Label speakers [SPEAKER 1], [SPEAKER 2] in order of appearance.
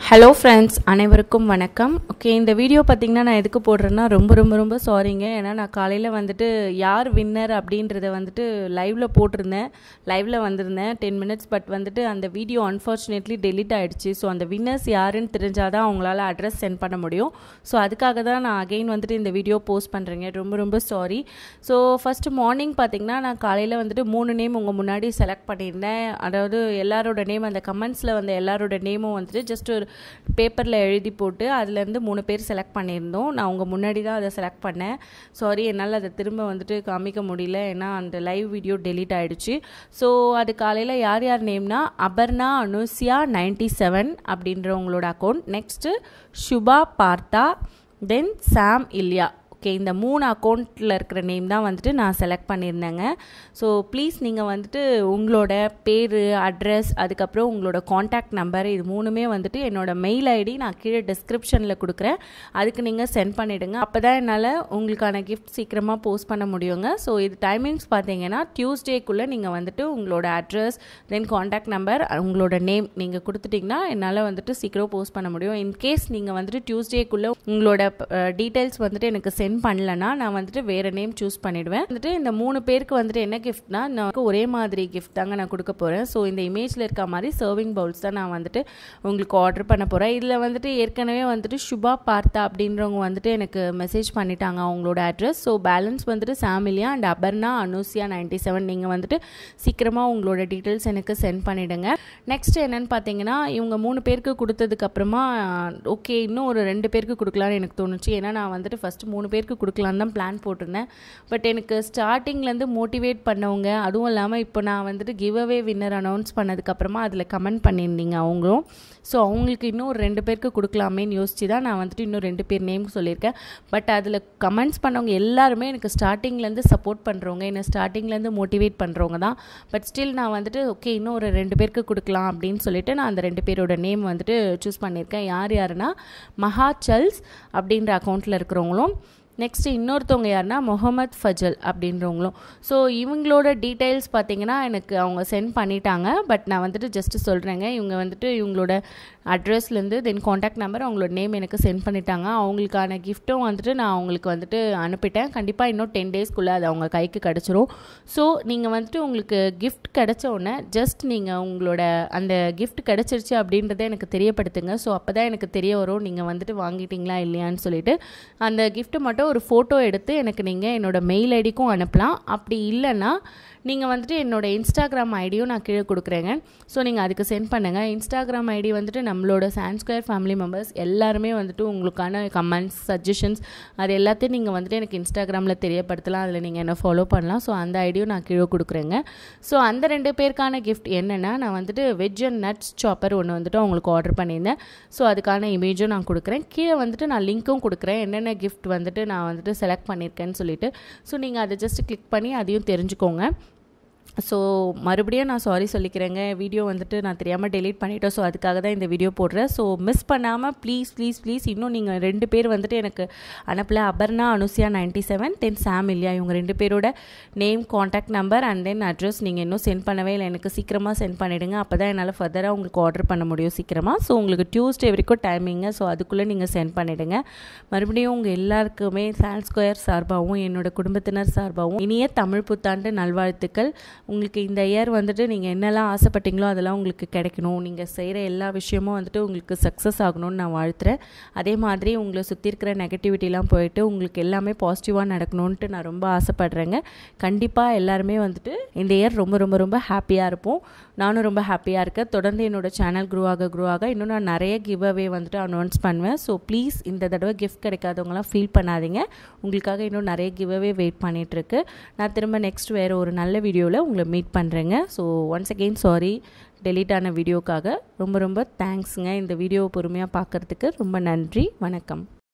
[SPEAKER 1] Hello friends, அனைவருக்கும் வணக்கம். Okay, இந்த வீடியோ பார்த்திங்கன்னா நான் எதுக்கு போடுறேன்னா ரொம்ப சாரிங்க. ஏன்னா நான் காலையில் வந்துட்டு யார் வின்னர் அப்படின்றத வந்துட்டு லைவில் வந்திருந்தேன் 10 minutes. பட் வந்துட்டு அந்த வீடியோ அன்ஃபார்ச்சுனேட்லி டெலிட் ஆகிடுச்சு. ஸோ அந்த வின்னர்ஸ் யாருன்னு தெரிஞ்சால் தான் அவங்களால அட்ரஸ் சென்ட் பண்ண முடியும். ஸோ அதுக்காக தான் நான் அகெயின் வந்துட்டு இந்த வீடியோ போஸ்ட் பண்ணுறேங்க. ரொம்ப சாரி. ஸோ ஃபஸ்ட்டு மார்னிங் பார்த்திங்கன்னா நான் காலையில் வந்துட்டு 3 நேம் உங்கள் முன்னாடி செலக்ட் பண்ணியிருந்தேன். அதாவது எல்லாரோட நேம், அந்த கமெண்ட்ஸில் வந்த எல்லாரோட நேமும் வந்துட்டு ஜஸ்ட் ஒரு பேப்பரில் எழுதி போட்டு அதுலேருந்து 3 பேர் செலக்ட் பண்ணியிருந்தோம். நான் உங்கள் முன்னாடி தான் அதை செலக்ட் பண்ணேன். சாரி, என்னால் அதை திரும்ப வந்துட்டு காமிக்க முடியல, ஏன்னா அந்த லைவ் வீடியோ டெலீட் ஆகிடுச்சு. ஸோ அது காலையில் யார் நேம்னா அபர்ணா அனுசியா 97 அப்படின்றவங்களோட அக்கௌண்ட். நெக்ஸ்ட்டு ஷுபா பார்த்தா, தென் சாம் இல்யா. ஓகே, இந்த 3 அக்கௌண்ட்டில் இருக்கிற நேம் தான் வந்துட்டு நான் செலக்ட் பண்ணியிருந்தேங்க. ஸோ ப்ளீஸ் நீங்கள் வந்துட்டு உங்களோட பேர், அட்ரஸ், அதுக்கப்புறம் உங்களோட காண்டாக்ட் நம்பர், இது 3மே வந்துட்டு என்னோடய மெயில் ஐடி நான் கீழே டிஸ்கிரிப்ஷனில் கொடுக்குறேன். அதுக்கு நீங்கள் சென்ட் பண்ணிவிடுங்க. அப்போ தான் என்னால் உங்களுக்கான கிஃப்ட் சீக்கிரமாக போஸ்ட் பண்ண முடியுங்க. ஸோ இது டைமிங்ஸ் பார்த்தீங்கன்னா டியூஸ்டேக்குள்ளே நீங்கள் வந்துட்டு உங்களோட அட்ரஸ், தென் காண்டாக்ட் நம்பர், உங்களோட நேம் நீங்கள் கொடுத்துட்டிங்கன்னா என்னால் வந்துட்டு சீக்கிரம் போஸ்ட் பண்ண முடியும். இன்கேஸ் நீங்கள் வந்துட்டு டியூஸ்டேக்குள்ளே உங்களோட டீட்டெயில்ஸ் வந்துட்டு எனக்கு சென்ட் பண்ணலன்னா நான் வந்துட்டு வேறு நேம் சூஸ் பண்ணிவிடுவேன். வந்துட்டு இந்த 3 பேருக்கு வந்துட்டு என்ன கிஃப்ட்னா, நான் ஒரே மாதிரி கிஃப்ட் தாங்க நான் கொடுக்க போகிறேன். ஸோ இந்த இமேஜில் இருக்க மாதிரி சர்விங் பவுல்ஸ் தான் நான் வந்துட்டு உங்களுக்கு ஆர்டர் பண்ண போகிறேன். இதில் வந்துட்டு ஏற்கனவே வந்துட்டு ஷுபா பார்த்தா அப்படின்றவங்க வந்துட்டு எனக்கு மெசேஜ் பண்ணிட்டாங்க அவங்களோட அட்ரஸ். ஸோ பேலன்ஸ் வந்துட்டு சாமிலியா அண்ட் அபர்ணா அனுசியா 97 நீங்கள் வந்துட்டு சீக்கிரமாக உங்களோட டீட்டெயில்ஸ் எனக்கு சென்ட் பண்ணிவிடுங்க. நெக்ஸ்ட் என்னென்னு பார்த்தீங்கன்னா, இவங்க 3 பேருக்கு கொடுத்ததுக்கப்புறமா ஓகே இன்னும் ஒரு 2 பேருக்கு கொடுக்கலான்னு எனக்கு தோணுச்சு. ஏன்னா நான் வந்துட்டு ஃபஸ்ட்டு 3 பேருக்கு கொடுக்கலான்னு தான் பிளான் போட்டிருந்தேன். பட் எனக்கு ஸ்டார்டிங்லேருந்து மோட்டிவேட் பண்ணவங்க, அதுவும் இல்லாமல் இப்போ நான் வந்துட்டு கிவ் அவே வின்னர் அனௌன்ஸ் பண்ணதுக்கப்புறமா அதில் கமெண்ட் பண்ணியிருந்தீங்க அவங்களும். ஸோ அவங்களுக்கு இன்னும் ஒரு 2 பேருக்கு கொடுக்கலாமேன்னு யோசிச்சு தான் நான் வந்துட்டு இன்னும் 2 பேர் நேம் சொல்லியிருக்கேன். பட் அதில் கமெண்ட்ஸ் பண்ணவங்க எல்லாருமே எனக்கு ஸ்டார்டிங்லேருந்து சப்போர்ட் பண்ணுறவங்க, என்னை ஸ்டார்டிங்லேருந்து மோட்டிவேட் பண்ணுறவங்க தான். பட் ஸ்டில் நான் வந்துட்டு ஓகே இன்னும் ஒரு 2 பேருக்கு கொடுக்கலாம் அப்படின்னு சொல்லிட்டு நான் அந்த 2 பேரோட நேம் வந்துட்டு சூஸ் பண்ணியிருக்கேன். யாருன்னா மஹா CHALS அப்படின்ற அக்கௌண்ட்டில் இருக்கிறவங்களும், நெக்ஸ்ட்டு இன்னொருத்தவங்க யாருன்னா MOHAMD FAJAL அப்படின்றவங்களும். ஸோ இவங்களோட டீட்டெயில்ஸ் பார்த்தீங்கன்னா எனக்கு அவங்க சென்ட் பண்ணிட்டாங்க. பட் நான் வந்துட்டு ஜஸ்ட்டு சொல்கிறேங்க, இவங்க வந்துட்டு இவங்களோட அட்ரஸ்லேருந்து தென் காண்டாக்ட் நம்பர், அவங்களோட நேம் எனக்கு சென்ட் பண்ணிட்டாங்க. அவங்களுக்கான கிஃப்ட்டும் வந்துட்டு நான் அவங்களுக்கு வந்துட்டு அனுப்பிட்டேன். கண்டிப்பாக இன்னும் 10 daysக்குள்ளே அது அவங்க கைக்கு கிடச்சிரும். ஸோ நீங்கள் வந்துட்டு உங்களுக்கு கிஃப்ட் கிடச்ச உடனே ஜஸ்ட் நீங்கள் உங்களோட அந்த கிஃப்ட் கிடச்சிருச்சு அப்படின்றத எனக்கு தெரியப்படுத்துங்க. ஸோ அப்போ தான் எனக்கு தெரிய வரும் நீங்கள் வந்துட்டு வாங்கிட்டீங்களா இல்லையான்னு சொல்லிட்டு. அந்த கிஃப்ட்டு மட்டும் ஒரு ஃபோட்டோ எடுத்து எனக்கு நீங்கள் என்னோடய மெயில் ஐடிக்கும் அனுப்பலாம். அப்படி இல்லைன்னா நீங்கள் வந்துட்டு என்னோடய இன்ஸ்டாகிராம் ஐடியும் நான் கீழே கொடுக்குறேங்க. ஸோ நீங்கள் அதுக்கு சென்ட் பண்ணுங்கள். இன்ஸ்டாகிராம் ஐடி வந்துட்டு நம்மளோட சான்ஸ்கொயர் ஃபேமிலி மெம்பர்ஸ் எல்லாருமே வந்துட்டு உங்களுக்கான கமெண்ட்ஸ், சஜஷன்ஸ் அது எல்லாத்தையும் நீங்கள் வந்துட்டு எனக்கு இன்ஸ்டாகிராமில் தெரியப்படுத்தலாம். அதில் நீங்கள் என்ன ஃபாலோ பண்ணலாம். ஸோ அந்த ஐடியும் நான் கீழே கொடுக்குறேங்க. ஸோ அந்த 2 பேருக்கான கிஃப்ட் என்னென்னா, நான் வந்துட்டு வெஜ் அண்ட் நட்ஸ் சாப்பர் ஒன்று வந்துட்டு அவங்களுக்கு ஆர்டர் பண்ணியிருந்தேன். ஸோ அதுக்கான இமேஜும் நான் கொடுக்குறேன். கீழே வந்துட்டு நான் லிங்க்கும் கொடுக்குறேன், என்னென்ன கிஃப்ட் வந்துட்டு நான் வந்துட்டு செலக்ட் பண்ணியிருக்கேன்னு சொல்லிட்டு. ஸோ நீங்கள் அதை ஜஸ்ட் கிளிக் பண்ணி அதையும் தெரிஞ்சுக்கோங்க. ஸோ மறுபடியும் நான் சாரி சொல்லிக்கிறேங்க, வீடியோ வந்துட்டு நான் தெரியாமல் டெலீட் பண்ணிட்டேன். ஸோ அதுக்காக தான் இந்த வீடியோ போடுறேன். ஸோ மிஸ் பண்ணாமல் ப்ளீஸ் இன்னும் நீங்கள் 2 பேர் வந்துட்டு எனக்கு அனுப்பல. அபர்ணா அனுசியா 97 தென் சாம் இல்யா, இவங்க 2 பேரோட name, contact number and then address நீங்கள் இன்னும் சென்ட் பண்ணவே இல்லை. எனக்கு சீக்கிரமாக சென்ட் பண்ணிவிடுங்க. அப்போ தான் என்னால் ஃபர்தராக உங்களுக்கு ஆர்டர் பண்ண முடியும் சீக்கிரமாக. ஸோ உங்களுக்கு டியூஸ்டே வரைக்கும் டைமிங்க. ஸோ அதுக்குள்ளே நீங்கள் சென்ட் பண்ணிவிடுங்க. மறுபடியும் உங்கள் எல்லாருக்குமே சான்ஸ்கொயர் சார்பாகவும் என்னோட குடும்பத்தினர் சார்பாகவும் இனிய தமிழ் புத்தாண்டு நல்வாழ்த்துக்கள். உங்களுக்கு இந்த இயர் வந்துட்டு நீங்கள் என்னெல்லாம் ஆசைப்பட்டீங்களோ அதெல்லாம் உங்களுக்கு கிடைக்கணும். நீங்கள் செய்கிற எல்லா விஷயமும் வந்துட்டு உங்களுக்கு சக்ஸஸ் ஆகணும்னு நான் வாழ்த்துறேன். அதே மாதிரி உங்களை சுற்றி இருக்கிற நெகட்டிவிட்டிலாம் போயிட்டு உங்களுக்கு எல்லாமே பாசிட்டிவாக நடக்கணும்ன்ட்டு நான் ரொம்ப ஆசைப்படுறேங்க. கண்டிப்பாக எல்லாருமே வந்துட்டு இந்த இயர் ரொம்ப ஹாப்பியாக இருப்போம். நானும் ரொம்ப ஹாப்பியாக இருக்கேன். தொடர்ந்து என்னோட சேனல் க்ரோ ஆக இன்னும் நான் நிறைய கிவ் அவே வந்துட்டு அனௌன்ஸ் பண்ணுவேன். ஸோ ப்ளீஸ் இந்த தடவை கிஃப்ட் கிடைக்காதவங்களாம் ஃபீல் பண்ணாதீங்க. உங்களுக்காக இன்னும் நிறைய கிவ் அவே வெயிட் பண்ணிகிட்ருக்கு. நான் திரும்ப நெக்ஸ்ட் வேறு ஒரு நல்ல வீடியோவில் உங்களை மீட் பண்ணுறேங்க. So once again sorry delete ஆன வீடியோக்காக. ரொம்ப தேங்க்ஸுங்க. இந்த வீடியோவை பொறுமையாக பார்க்குறதுக்கு ரொம்ப நன்றி. வணக்கம்.